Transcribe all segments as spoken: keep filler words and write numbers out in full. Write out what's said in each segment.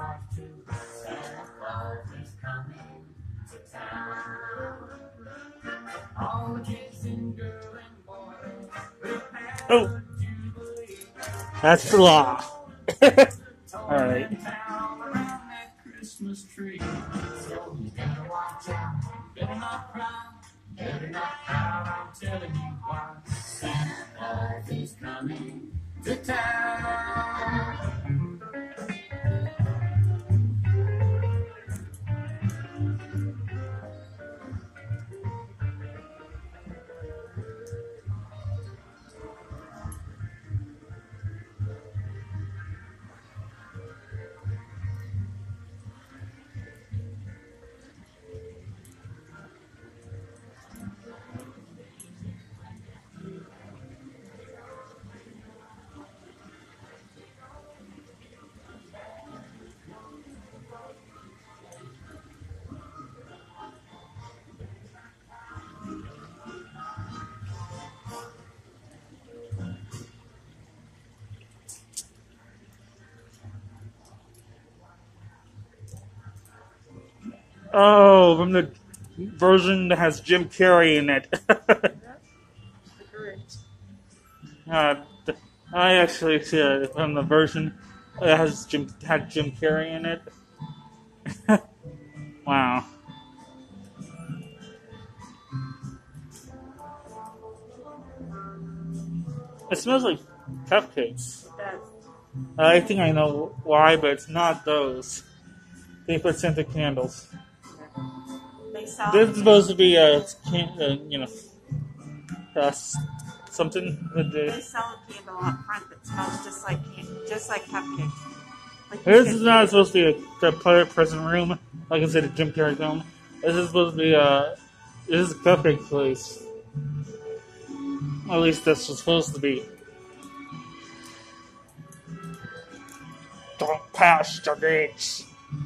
Oh, that's the law. All right. Christmas tree. So you better watch out. Better not cry. Better not pout. I'm telling you why. Santa Claus is coming to town. Oh, from the version that has Jim Carrey in it. uh, I actually see it from the version that has Jim had Jim Carrey in it. Wow. It smells like cupcakes. It does. I think I know why, but it's not those. They put scented candles. They sell. This is supposed to be a, can- uh, you know, uh, something with They the. sell a candle up front that smells just like can- just like cupcakes. Like This you is could- not supposed to be a, a per- person room, like I said, a Jim Carrey film. This is supposed to be a. This is a cupcake place. At least this was supposed to be. Don't pass the dates.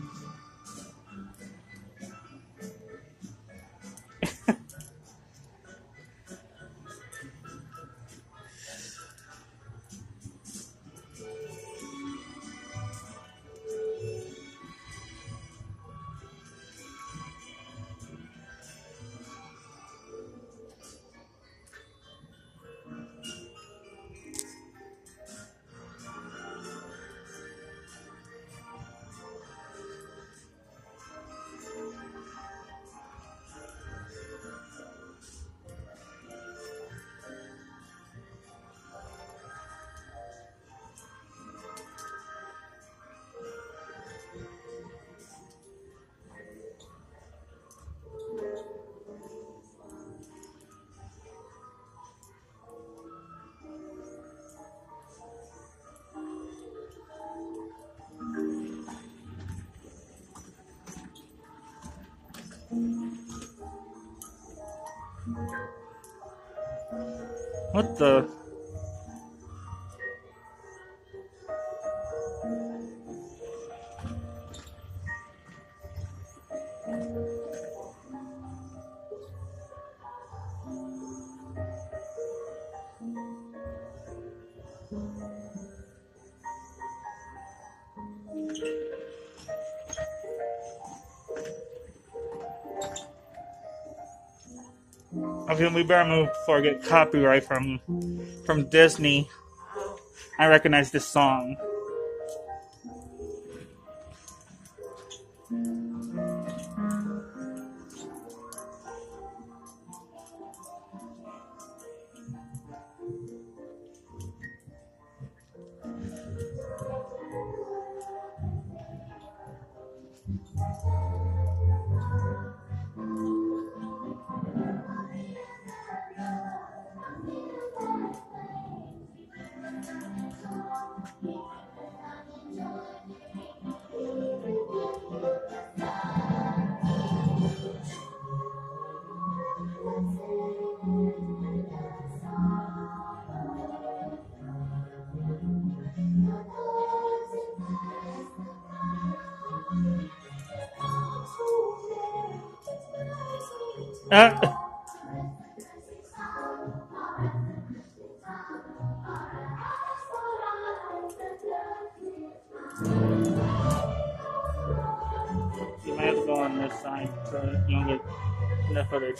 What the? Okay, we better move before I get copyright from from Disney. I recognize this song. Uh, this side so you don't get the footage.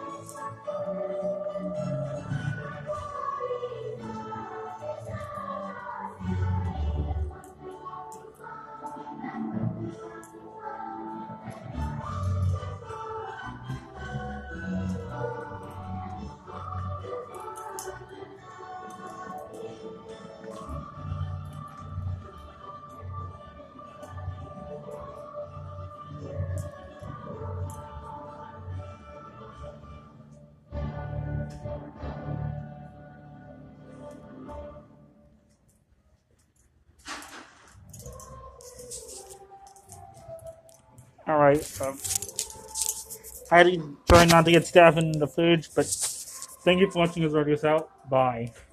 Alright, um, I had to try not to get staff in the footage, but thank you for watching this video out. Bye.